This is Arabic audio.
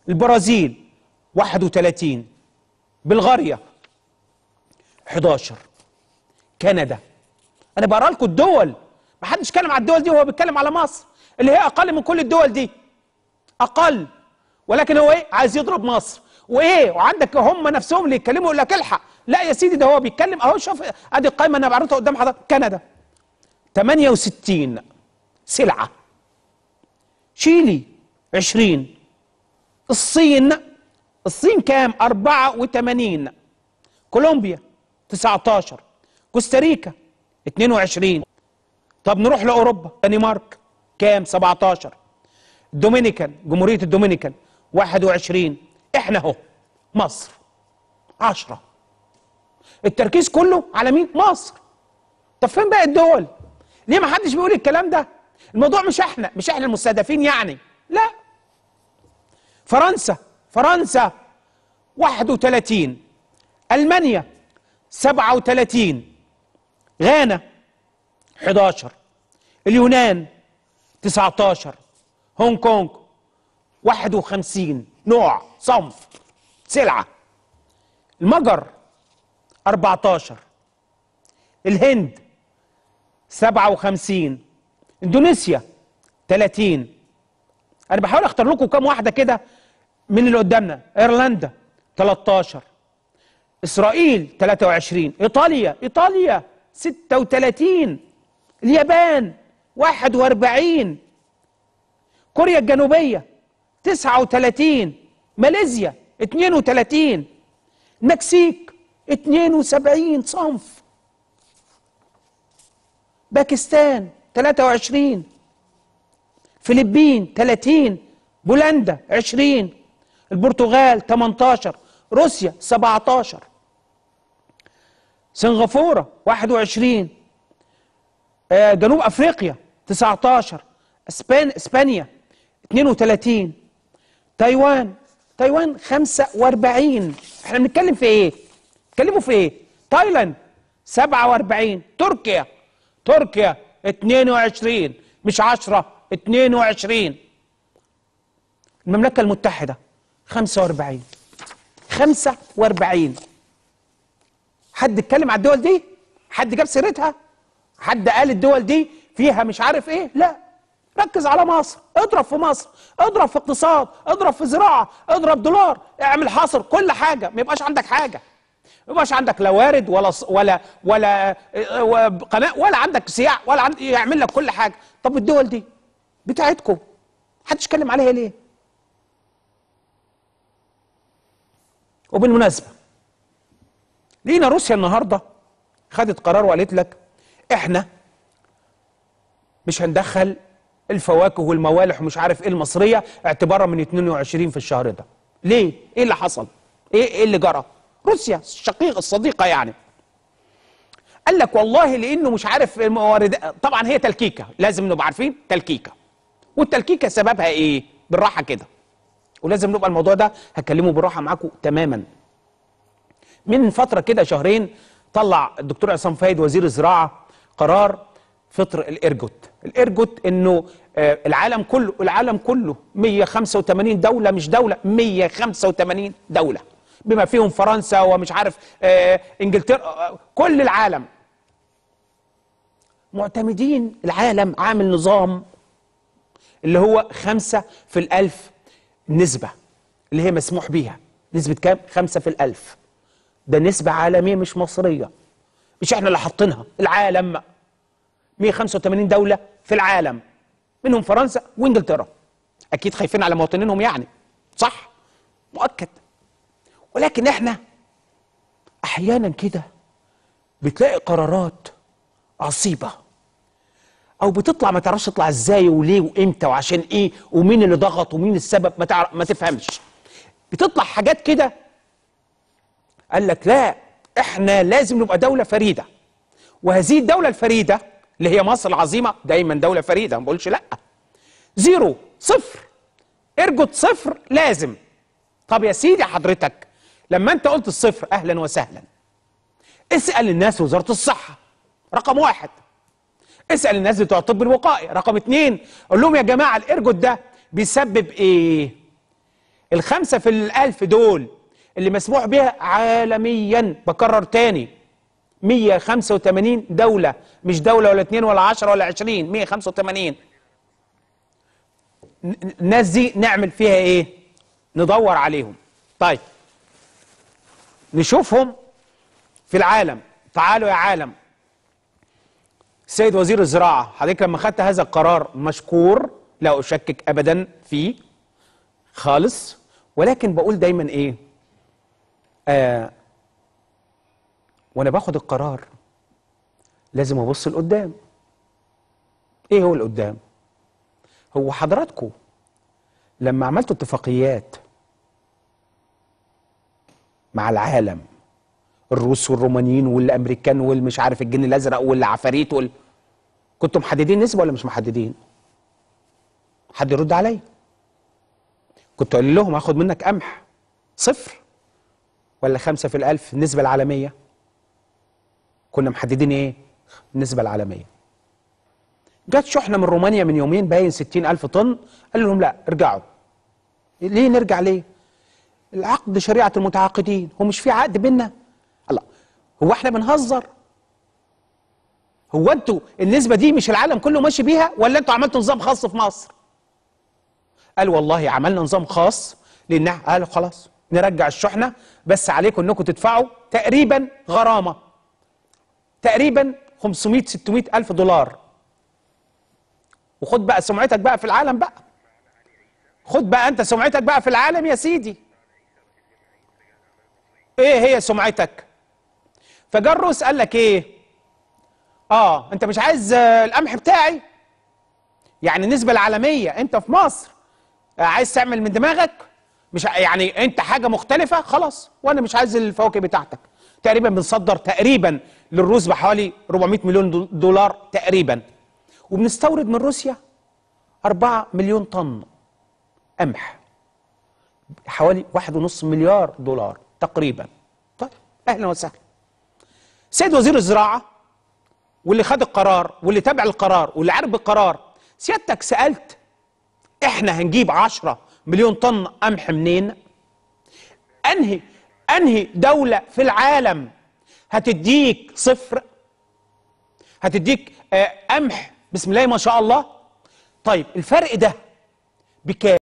البرازيل 31، بلغاريا 11، كندا. انا بقرا لكم الدول، ما حدش اتكلم على الدول دي وهو بيتكلم على مصر اللي هي اقل من كل الدول دي، اقل، ولكن هو ايه؟ عايز يضرب مصر وايه، وعندك هم نفسهم اللي يتكلموا يقول لك الحق. لا يا سيدي، ده هو بيتكلم اهو. شوف ادي القائمه انا بعرضها قدام حضرتك. كندا 68 سلعه، تشيلي 20، الصين كام؟ 84، كولومبيا 19، كوستاريكا 22. طب نروح لاوروبا، دنمارك كام؟ 17، الدومينيكان، جمهوريه الدومينيكان 21، احنا اهو مصر 10. التركيز كله على مين؟ مصر. طب فين باقي الدول؟ ليه ما حدش بيقول الكلام ده؟ الموضوع مش احنا المستهدفين يعني، لا. فرنسا 31، المانيا 37، غانا 11، اليونان 19، هونج كونج 51 نوع، صنف، سلعه، المجر 14، الهند 57، اندونيسيا 30. انا بحاول اختار لكم كام واحده كده من اللي قدامنا. ايرلندا 13، اسرائيل 23، ايطاليا 36، اليابان 41، كوريا الجنوبيه 39، ماليزيا 32، المكسيك 72 صنف، باكستان 23، فلبين 30، بولندا 20، البرتغال 18، روسيا 17، سنغافورة 21، جنوب افريقيا 19، اسبانيا 32، تايوان 45. احنا بنتكلم في ايه؟ بنتكلموا في ايه؟ تايلاند 47، تركيا 22، مش 10، 22، المملكة المتحدة 45. حد اتكلم على الدول دي؟ حد جاب سيرتها؟ حد قال الدول دي فيها مش عارف ايه؟ لا، ركز على مصر، اضرب في مصر، اضرب في اقتصاد، اضرب في زراعة، اضرب دولار، اعمل حصر كل حاجة، ما يبقاش عندك حاجة، ما يبقاش عندك لا وارد ولا قناة، ولا عندك سياح، ولا يعمل لك كل حاجة. طب الدول دي بتاعتكم محدش يتكلم عليها ليه؟ وبالمناسبة لينا روسيا النهارده خدت قرار وقالت لك احنا مش هندخل الفواكه والموالح ومش عارف ايه المصريه اعتبارا من 22 في الشهر ده. ليه؟ ايه اللي حصل؟ ايه اللي جرى؟ روسيا الشقيقه الصديقه يعني قال لك والله لانه مش عارف الموارد. طبعا هي تلكيكه، لازم نبقى عارفين تلكيكه، والتلكيكه سببها ايه؟ بالراحه كده، ولازم نبقى الموضوع ده هكلمه بالراحه معاكم تماما. من فتره كده شهرين طلع الدكتور عصام فايد وزير الزراعه قرار فطر الارجوت انه العالم كله 185 دوله، مش دوله، 185 دوله بما فيهم فرنسا ومش عارف انجلترا، كل العالم معتمدين. العالم عامل نظام اللي هو 5 في الألف، النسبة اللي هي مسموح بيها. نسبة كام؟ 5 في الألف. ده نسبة عالمية مش مصرية، مش احنا اللي حاطينها، العالم 185 دولة في العالم، منهم فرنسا وانجلترا. اكيد خايفين على مواطنينهم يعني، صح؟ مؤكد. ولكن احنا احيانا كده بتلاقي قرارات عصيبة او بتطلع ما تعرفش تطلع ازاي وليه وامتى وعشان ايه ومين اللي ضغط ومين السبب، ما تفهمش. بتطلع حاجات كده قال لك لا احنا لازم نبقى دولة فريدة، وهذه الدولة الفريدة اللي هي مصر العظيمة دايما دولة فريدة، ما بقولش لا. 0 0 ارجوت 0 لازم. طب يا سيدي حضرتك لما انت قلت الصفر اهلا وسهلا، اسأل الناس وزارة الصحة رقم 1، اسأل الناس بتوع الطب الوقائي رقم 2، قول لهم يا جماعة الارجوت ده بيسبب ايه؟ ال5 في ال1000 دول اللي مسموح بها عالميا، بكرر تاني 185 دولة، مش دولة ولا 2 ولا 10 ولا 20، 185. الناس دي نعمل فيها ايه؟ ندور عليهم. طيب نشوفهم في العالم. تعالوا يا عالم. السيد وزير الزراعة، حضرتك لما خدت هذا القرار مشكور، لا أشكك أبدا فيه خالص، ولكن بقول دايما ايه؟ وانا باخد القرار لازم ابص لقدام. ايه هو القدام؟ هو حضراتكم لما عملتوا اتفاقيات مع العالم، الروس والرومانيين والامريكان والمش عارف الجن الازرق والعفاريت كنتوا محددين نسبه ولا مش محددين؟ حد يرد عليا. كنت قايل لهم هاخد منك قمح 0 ولا 5 في ال1000 النسبه العالميه؟ كنا محددين ايه؟ النسبه العالميه. جت شحنه من رومانيا من يومين باين 60,000 طن، قال لهم لا ارجعوا. ليه نرجع ليه؟ العقد شريعه المتعاقدين، هو مش في عقد بينا؟ الله، هو احنا بنهزر؟ هو انتوا النسبه دي مش العالم كله ماشي بيها ولا انتوا عملتوا نظام خاص في مصر؟ قال والله عملنا نظام خاص، لان قالوا خلاص نرجع الشحنه، بس عليكم انكم تدفعوا تقريبا غرامه تقريبا 500 600 الف دولار. وخد بقى سمعتك بقى في العالم بقى، خد بقى انت سمعتك بقى في العالم يا سيدي. ايه هي سمعتك؟ فجا الروس قال لك ايه؟ انت مش عايز القمح بتاعي؟ يعني النسبه العالميه انت في مصر عايز تعمل من دماغك؟ مش يعني انت حاجه مختلفه خلاص، وانا مش عايز الفواكه بتاعتك. تقريبا بنصدر تقريبا للروس بحوالي 400 مليون دولار تقريبا، وبنستورد من روسيا 4 مليون طن قمح، حوالي 1.5 مليار دولار تقريبا. طيب اهلا وسهلا. سيد وزير الزراعه واللي خد القرار واللي تابع القرار واللي عارف بالقرار، سيادتك سالت احنا هنجيب 10 مليون طن قمح منين؟ انهي دولة في العالم هتديك 0؟ هتديك قمح بسم الله ما شاء الله؟ طيب الفرق ده بكام؟